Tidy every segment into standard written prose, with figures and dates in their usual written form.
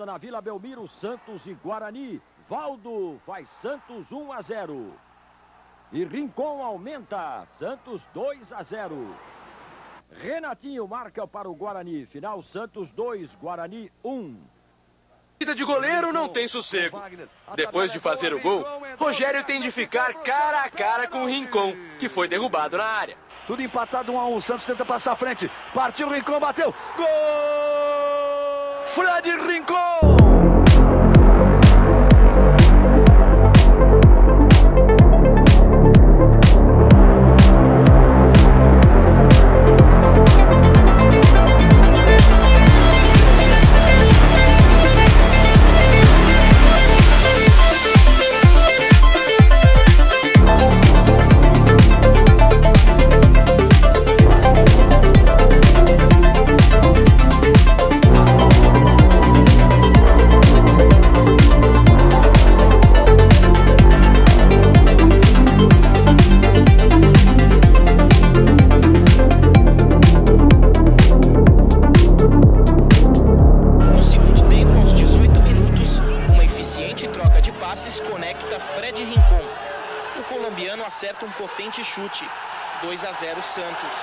volta na Vila Belmiro, Santos e Guarani. Valdo faz Santos 1-0. E Rincon aumenta, Santos 2-0. Renatinho marca para o Guarani. Final Santos 2, Guarani 1. Vida de goleiro não tem sossego. Depois de fazer o gol, Rogério tem de ficar cara a cara com o Rincon, que foi derrubado na área. Tudo empatado 1-1, Santos tenta passar à frente. Partiu o Rincon, bateu. Gol! Fred Rincon! Conecta Fred Rincon. O colombiano acerta um potente chute. 2-0 Santos.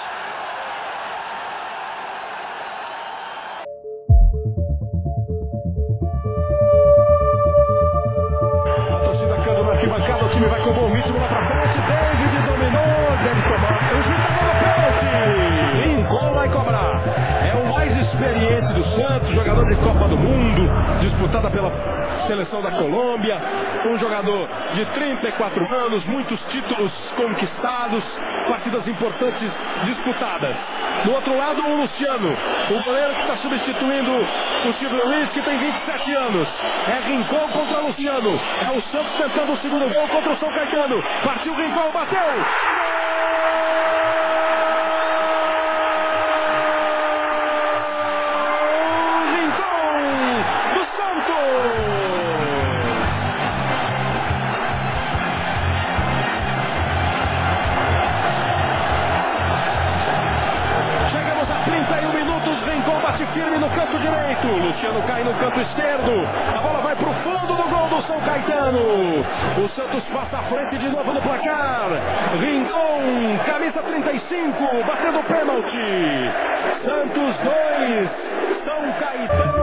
A torcida canta na arquibancada, o time vai com o bom ritmo lá pra frente. David dominou, deve tomar. O juiz tá pênalti. Rincon vai cobrar. É o mais experiente do Santos, jogador de Copa do Mundo, disputada pela seleção da Colômbia, um jogador de 34 anos, muitos títulos conquistados, partidas importantes disputadas. Do outro lado, o Luciano, o goleiro que está substituindo o Silvio Luiz, que tem 27 anos. É Rincon contra Luciano. É o Santos tentando o segundo gol contra o São Caetano. Partiu Rincon, bateu! Firme no canto direito, Luciano cai no canto esquerdo, a bola vai pro fundo do gol do São Caetano, o Santos passa à frente de novo no placar, Rincon, camisa 35, batendo pênalti, Santos 2, São Caetano